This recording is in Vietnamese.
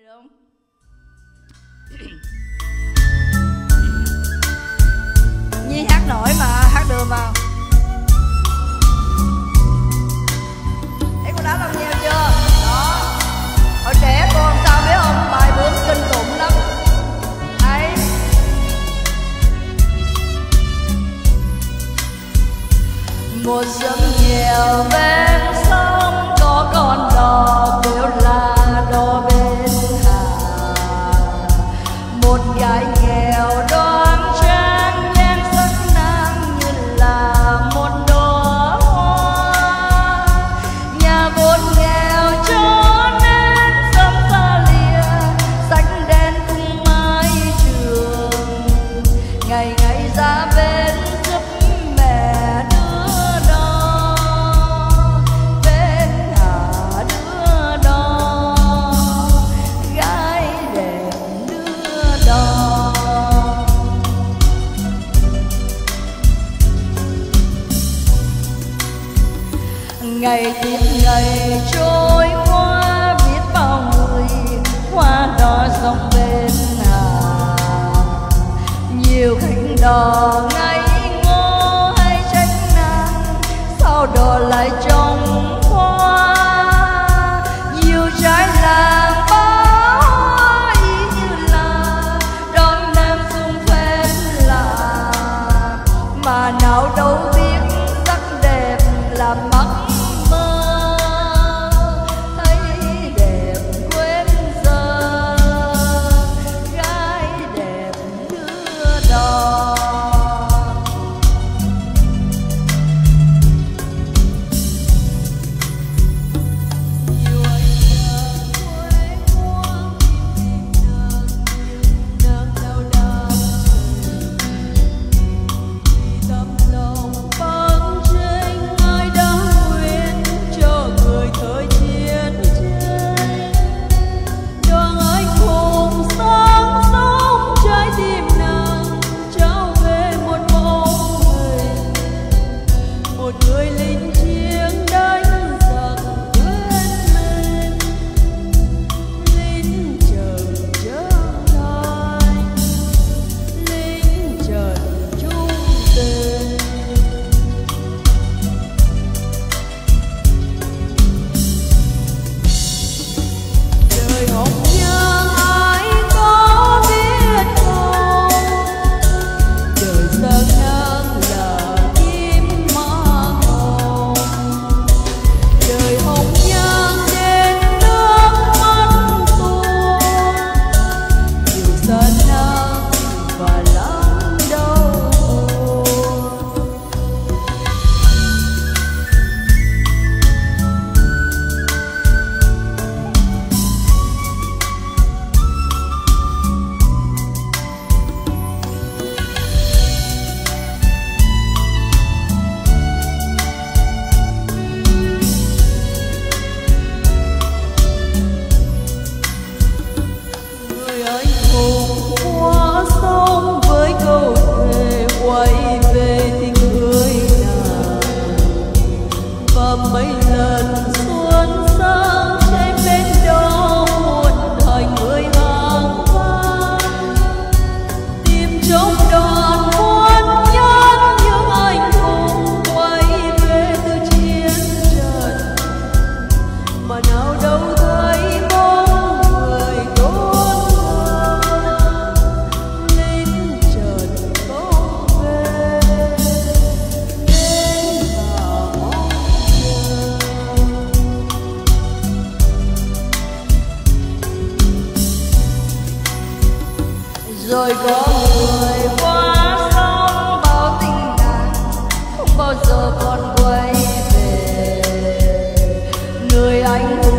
không? Nhi hát nổi mà, hát được mà. Thấy cô đá lông nheo chưa? Đó. Hồi trẻ cô làm sao biết không? Bài bướm kinh khủng lắm. Ấy. Một giấc nghèo bên sông có con đò kêu là đò bên hà. Một gái nghèo đoan trang nhan sắc nàng như là một đóa hoa. Nhà vốn nghèo cho nên sớm xa lìa, xanh đen cùng mái trường. Ngày ngày ra bên giúp mẹ đưa đò, bên hà đưa đò, gái đẹp đưa đò. Ngày tiếp ngày trôi qua, biết bao người hoa đò dòng bên hà. Nhiều khách đò ngây ngô hay trách nàng, sao đò lại trong hoa. Nhiều trái làng báo ý như là đón nam dung phép lạ, mà nào đâu biết sắc đẹp là mắc mơ. Thấy đẹp quên giờ, gái đẹp đưa đò. Nhiều anh ở quê qua tìm nàng đau đau vì tấm lòng băng trên ai đã nguyện cho người thời chiến tranh. Đoàn anh hùng sáng sống trái tim nàng trao về một bóng hình, một người lính chiến đánh giặc quên mình. Lính trần trưởng thành, lính trần trung tình. Đời hồng nhan ai có biết không? Đời sơn ngang là kim mã hồng. Đời hồng nhan đến nước mắt tuôn, nhiều gian nan và lắm đau buồn. Người anh hùng qua sông với câu thề quay về thì người nào. Và mấy lần xuân sang trên bên đó muôn thành người hàng vang. Tìm trong đoàn quân nhân những anh hùng quay về từ chiến trận, mà nào đâu thấy bóng người tốt hơn. Lính trần không về đến hà mong chờ. Rồi có người qua sông báo tình nàng không bao giờ còn quay về. Người anh hùng